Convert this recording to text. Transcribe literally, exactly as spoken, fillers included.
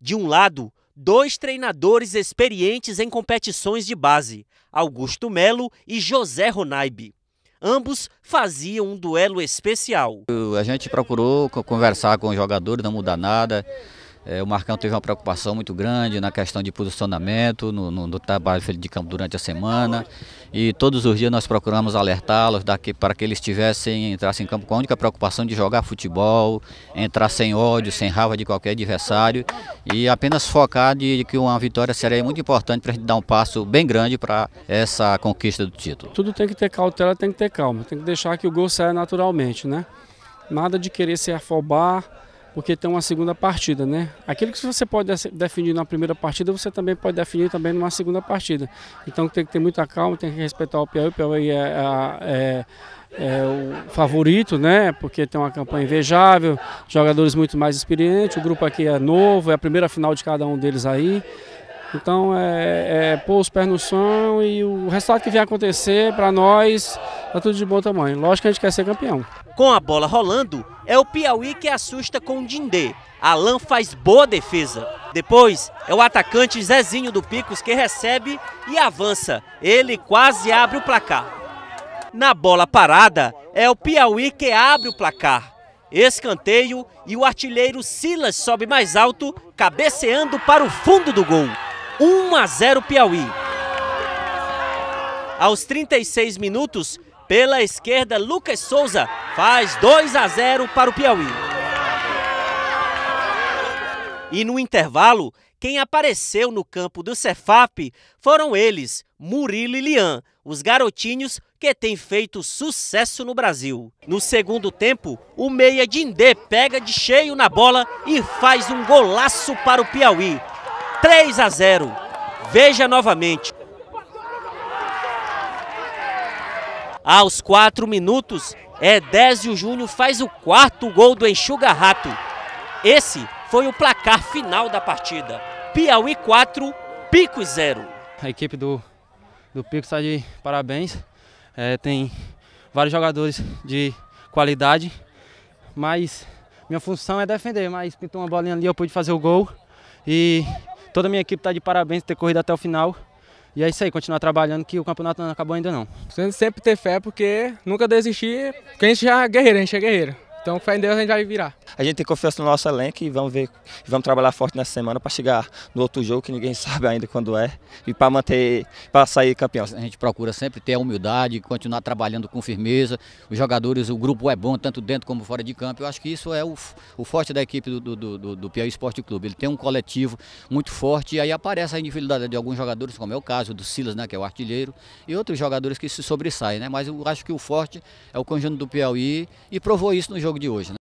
De um lado, dois treinadores experientes em competições de base, Augusto Melo e José Ronaibe. Ambos faziam um duelo especial. A gente procurou conversar com os jogadores, não mudar nada. É, o Marcão teve uma preocupação muito grande na questão de posicionamento, no, no, no trabalho de campo durante a semana. E todos os dias nós procuramos alertá-los para que eles tivessem, entrassem em campo com a única preocupação de jogar futebol, entrar sem ódio, sem raiva de qualquer adversário e apenas focar de, de que uma vitória seria muito importante para a gente dar um passo bem grande para essa conquista do título. Tudo tem que ter cautela, tem que ter calma, tem que deixar que o gol saia naturalmente, né? Nada de querer se afobar, porque tem uma segunda partida, né? Aquilo que você pode definir na primeira partida, você também pode definir também numa segunda partida. Então tem que ter muita calma, tem que respeitar o Piauí. O Piauí é, é, é o favorito, né? Porque tem uma campanha invejável, jogadores muito mais experientes, o grupo aqui é novo, é a primeira final de cada um deles aí. Então é, é pôr os pés no chão e o resultado que vier acontecer para nós tá tudo de bom tamanho. Lógico que a gente quer ser campeão. Com a bola rolando, é o Piauí que assusta com o Dindê. Alan faz boa defesa. Depois é o atacante Zezinho do Picos que recebe e avança. Ele quase abre o placar. Na bola parada, é o Piauí que abre o placar. Escanteio e o artilheiro Silas sobe mais alto, cabeceando para o fundo do gol. um a zero Piauí. Aos trinta e seis minutos, pela esquerda, Lucas Souza faz dois a zero para o Piauí. E no intervalo, quem apareceu no campo do Cefap foram eles, Murilo e Lian, os garotinhos que têm feito sucesso no Brasil. No segundo tempo, o meia Dindê pega de cheio na bola e faz um golaço para o Piauí. três a zero. Veja novamente. Aos quatro minutos, Edésio Júnior faz o quarto gol do Enxuga Rato. Esse foi o placar final da partida. Piauí quatro, Picos zero. A equipe do, do Picos está de parabéns. É, tem vários jogadores de qualidade, mas minha função é defender. Mas pintou uma bolinha ali, eu pude fazer o gol. E toda a minha equipe está de parabéns por ter corrido até o final. E é isso aí, continuar trabalhando que o campeonato não acabou ainda não. Sempre ter fé, porque nunca desistir, porque a gente já é guerreiro, a gente é guerreiro. Então, fé em Deus, a gente vai virar. A gente tem confiança no nosso elenco e vamos ver, vamos trabalhar forte nessa semana para chegar no outro jogo que ninguém sabe ainda quando é e para manter, para sair campeão. A gente procura sempre ter a humildade, continuar trabalhando com firmeza. Os jogadores, o grupo é bom, tanto dentro como fora de campo. Eu acho que isso é o, o forte da equipe do, do, do, do Piauí Esporte Clube. Ele tem um coletivo muito forte e aí aparece a individualidade de alguns jogadores, como é o caso do Silas, né, que é o artilheiro, e outros jogadores que se sobressaem, né? Mas eu acho que o forte é o conjunto do Piauí e provou isso no jogo de hoje, né?